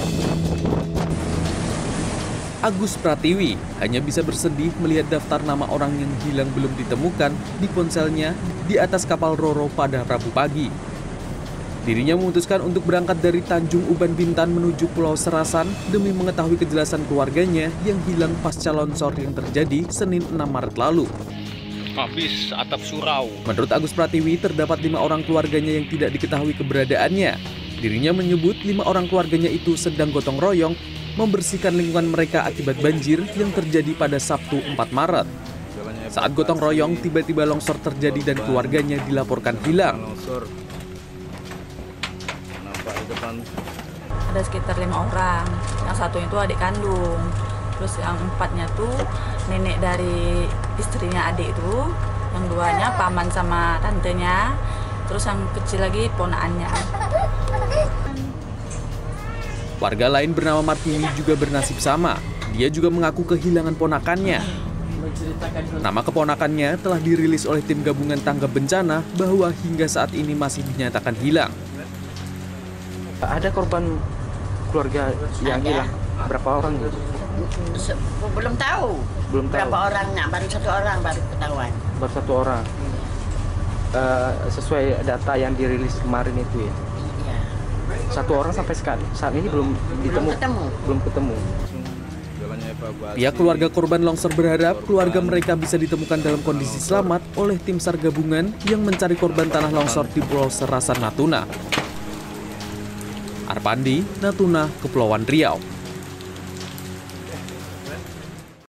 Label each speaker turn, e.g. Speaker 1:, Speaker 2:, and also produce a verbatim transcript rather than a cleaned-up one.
Speaker 1: Agus Pratiwi hanya bisa bersedih melihat daftar nama orang yang hilang belum ditemukan di ponselnya di atas kapal Roro pada Rabu pagi. Dirinya memutuskan untuk berangkat dari Tanjung Uban Bintan menuju Pulau Serasan demi mengetahui kejelasan keluarganya yang hilang pasca longsor yang terjadi Senin enam Maret lalu.
Speaker 2: Habis atap surau.
Speaker 1: Menurut Agus Pratiwi, terdapat lima orang keluarganya yang tidak diketahui keberadaannya. Dirinya menyebut lima orang keluarganya itu sedang gotong royong membersihkan lingkungan mereka akibat banjir yang terjadi pada Sabtu empat Maret. Saat gotong royong, tiba-tiba longsor terjadi dan keluarganya dilaporkan hilang.
Speaker 3: Ada sekitar lima orang, yang satu itu adik kandung, terus yang empatnya tuh nenek dari istrinya adik itu, yang duanya paman sama tantenya, terus yang kecil lagi ponaannya.
Speaker 1: Warga lain bernama Martini juga bernasib sama. Dia juga mengaku kehilangan ponakannya. Nama keponakannya telah dirilis oleh tim gabungan tanggap bencana bahwa hingga saat ini masih dinyatakan hilang.
Speaker 4: Ada korban keluarga yang hilang? Berapa orang?
Speaker 5: Belum tahu.
Speaker 4: Belum tahu.
Speaker 5: Berapa orangnya? Baru satu orang baru ketahuan.
Speaker 4: Baru satu orang. Uh, sesuai data yang dirilis kemarin itu ya.
Speaker 5: Iya.
Speaker 4: Satu orang sampai sekarang saat ini belum ditemu.
Speaker 5: Belum ketemu.
Speaker 4: Belum ketemu.
Speaker 1: Pihak keluarga korban longsor berharap keluarga mereka bisa ditemukan dalam kondisi selamat oleh tim SAR gabungan yang mencari korban tanah longsor di Pulau Serasan, Natuna. Arpandi, Natuna, Kepulauan Riau.